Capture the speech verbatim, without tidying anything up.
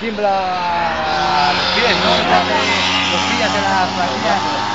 tiembla los pies, ¿no? Te hace cosquillas en las plantillas.